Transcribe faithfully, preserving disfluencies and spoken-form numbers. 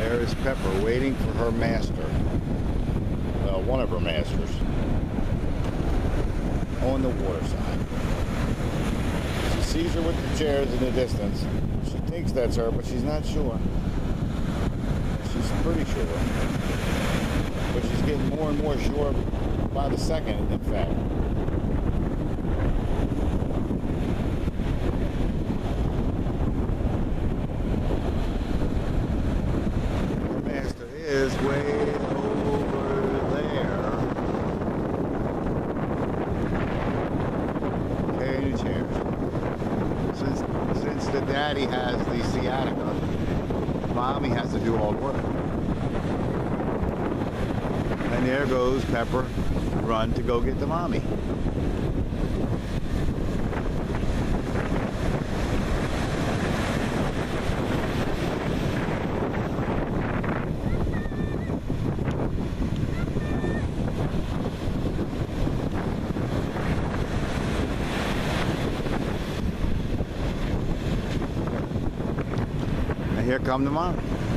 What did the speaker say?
There is Pepper waiting for her master. Well, one of her masters. On the water side. She sees her with the chairs in the distance. She thinks that's her, but she's not sure. She's pretty sure. But she's getting more and more sure by the second, in fact. Her master is way over there. Carrying the chairs. Since, since the daddy has the sciatica, Mommy has to do all the work. And there goes Pepper, run to go get the mommy. And here come the mommy.